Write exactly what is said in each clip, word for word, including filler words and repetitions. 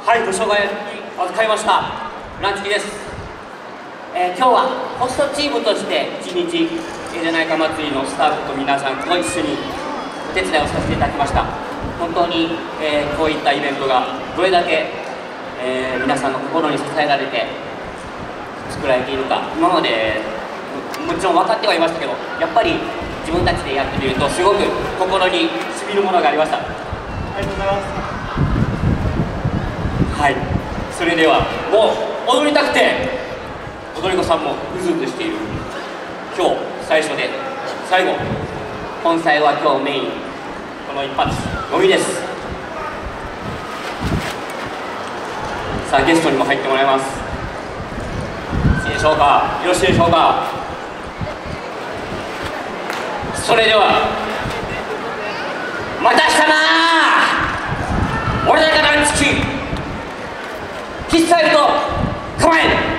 はい、ご紹介に預かりましたランチキです。えー、今日はホストチームとしていちにちええじゃないか祭りのスタッフと皆さんと一緒にお手伝いをさせていただきました。本当に、えー、こういったイベントがどれだけ、えー、皆さんの心に支えられて作られているか、今まで も, もちろん分かってはいましたけど、やっぱり自分たちでやってみるとすごく心にしみるものがありました。ありがとうございます。はい、それではもう踊りたくて踊り子さんもうずうずしている今日最初で最後、本祭は今日メインこの一発のみです。さあゲストにも入ってもらいます。いいでしょうか、よろしいでしょうか。それではまた明日なー、俺だけランチキ喫茶へと構え。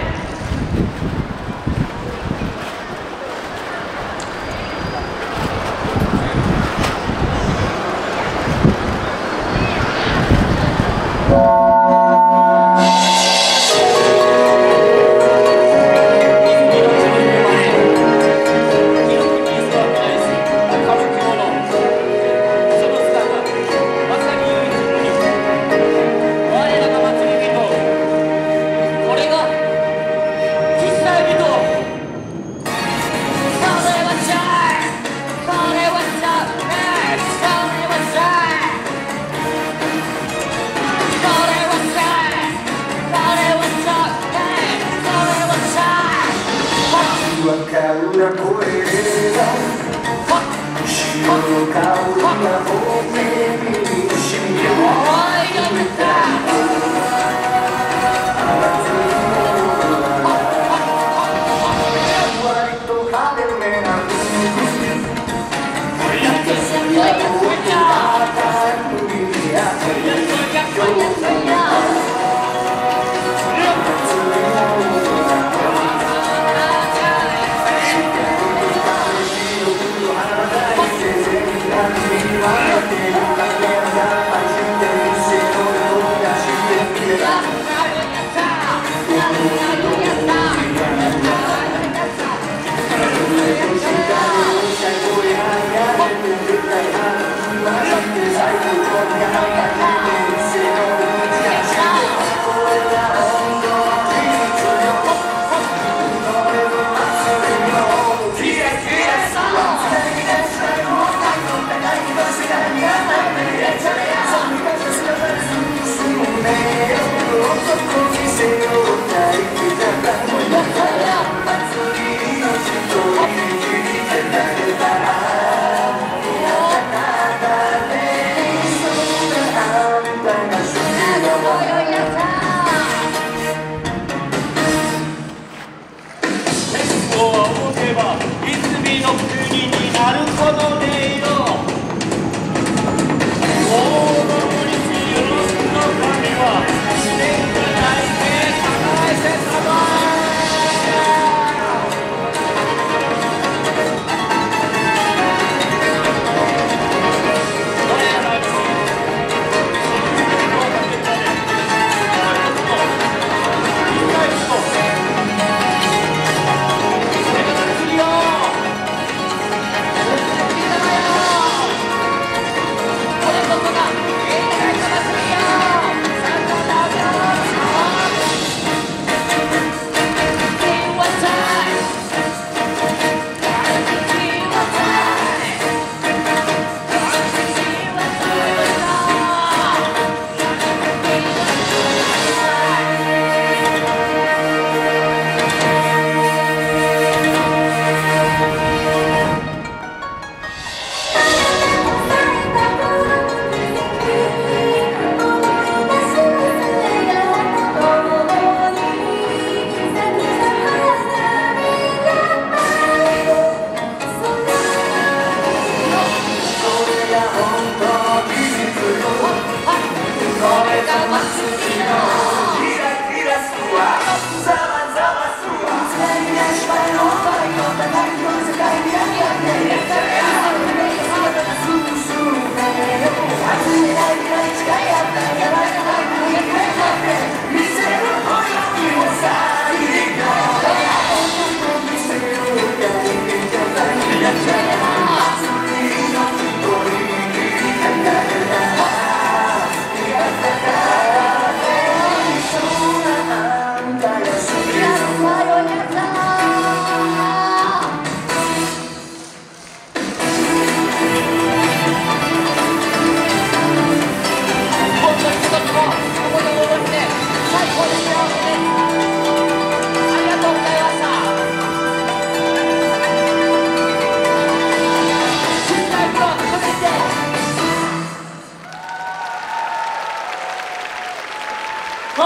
はっ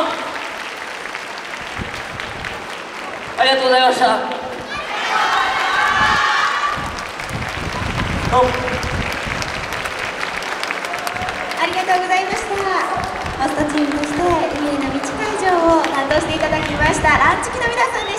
ありがとうございました。 ありがとうございました。ホストチームとして海への道会場を担当していただきましたランチキの皆さんでした。